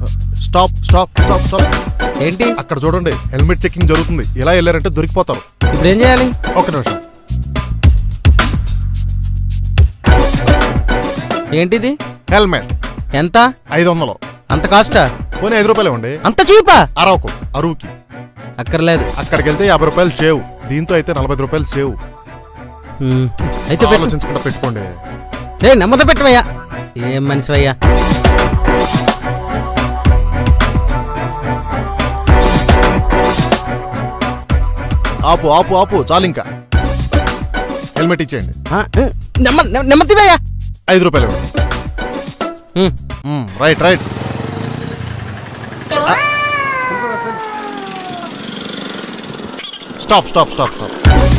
Stop stop stop stop. ఏంటి అక్కడ చూడండి, హెల్మెట్ చెకింగ్ జరుగుతుంది. ఇలా వెళ్ళారంటే దొరికిపోతారు. ఇప్పుడు ఏం చేయాలి? ఒక నిమిషం. ఏంటిది? హెల్మెట్ ఎంత? 500. అంత కాస్టా? పోనీ 5 రూపాయలు ఇవ్వండి. అంత చీపా? అరువుకి అక్కర్లేదు. అక్కడికి వెళ్తే 50 రూపాయలు సేవ్. దీంతో అయితే 45 రూపాయలు సేవ్. అయితే ఆలోచించకుండా పెట్టుకోండి. నెమ్మది పెట్టవయ్యా. ఏం మనిషివయ్యా. ఆపు ఆపు ఆపు, చాలు ఇంకా. హెల్మెట్ ఇచ్చేయండి. నెమ్మదివయ్యా. 5 రూపాయలు ఇవ్వండి. Right right. Stop stop stop stop.